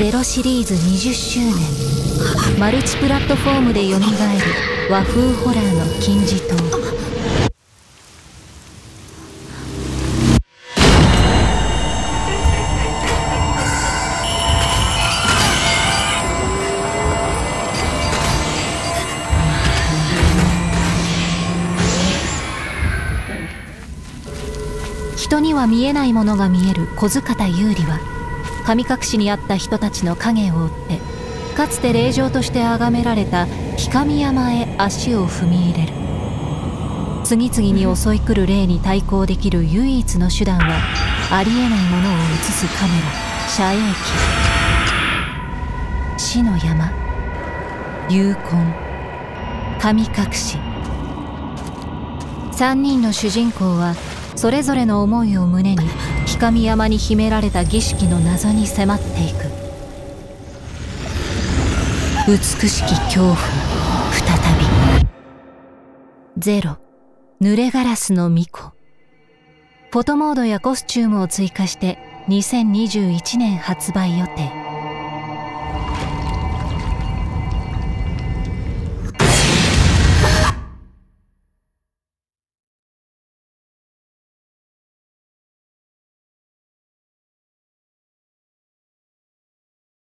ゼロシリーズ20周年、マルチプラットフォームでよみがえる和風ホラーの金字塔。人には見えないものが見える小塚田優里は、神隠しにあった人たちの影を追って、かつて霊場として崇められた氷上山へ足を踏み入れる。次々に襲い来る霊に対抗できる唯一の手段は、ありえないものを映すカメラ、遮影機。死の山、幽魂、神隠し。3人の主人公はそれぞれの思いを胸に氷上山に秘められた儀式の謎に迫っていく。美しき恐怖、再び。ゼロ、濡れガラスの巫女。フォトモードやコスチュームを追加して2021年発売予定。